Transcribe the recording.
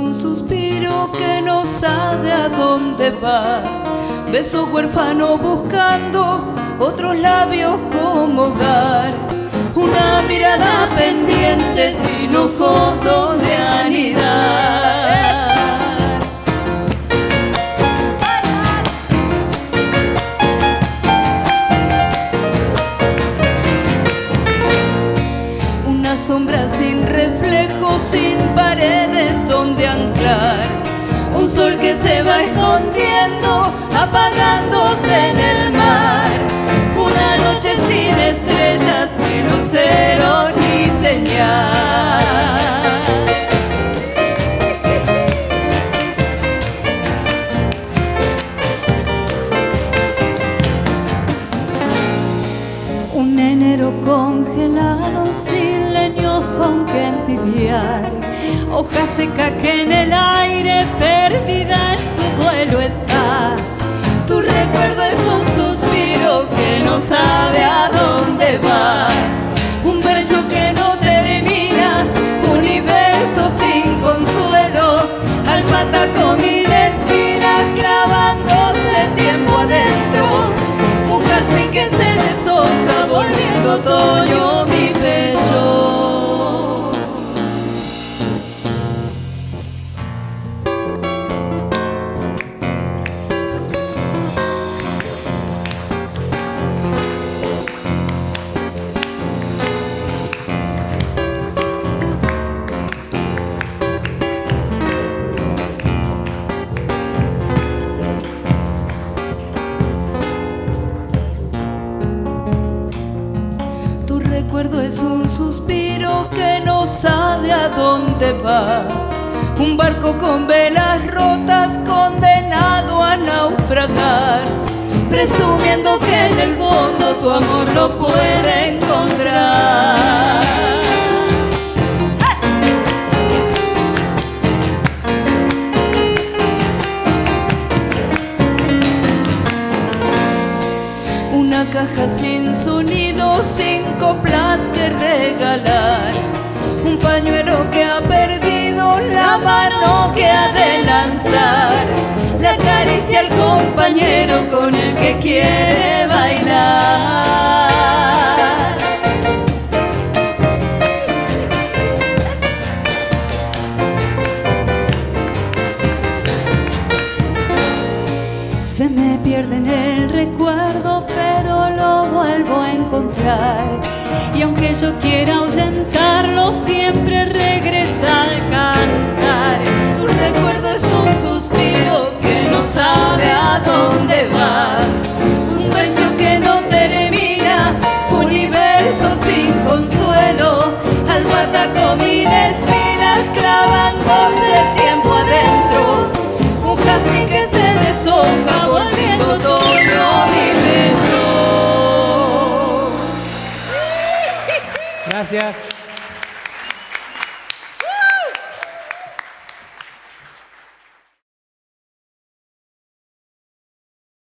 un suspiro que no sabe a dónde va. Beso huérfano buscando otros labios como hogar. Una mirada pendiente sin ojos donde anidar. Una sombra sin reflejo, sin paredes donde anclar. Un sol que se va escondiendo, apagándose en el mar. Una noche sin estrellas, sin lucero ni señal. Un enero congelado, sin leños con que entibiar. Hoja seca que en el aire, perdida en su vuelo está. Tu recuerdo es un suspiro que no sabe a dónde va. Un verso que no termina, universo sin consuelo. Alfata con mil espinas, clavándose tiempo adentro. Un jazmín que se deshoja, volviendo otoño mi pecho. Recuerdo es un suspiro que no sabe a dónde va. Un barco con velas rotas, condenado a naufragar, presumiendo que en el fondo tu amor lo puede encontrar. Una caja sin sonido, sin coplas que regalar. Un pañuelo que ha perdido la mano que ha de lanzar. La caricia al compañero con el que quiere bailar. Se me pierde en el recuerdo, pero lo vuelvo a encontrar. Y aunque yo quiera ahuyentarlo, siempre regresa al cantar. Tu recuerdo es un suspiro que no sabe a dónde va. Un beso que no termina, universo sin consuelo. Alfata con mil espinas, clavándose tiempo adentro. Un jazmín que se deshoja, volviendo otoño mi pecho. Gracias.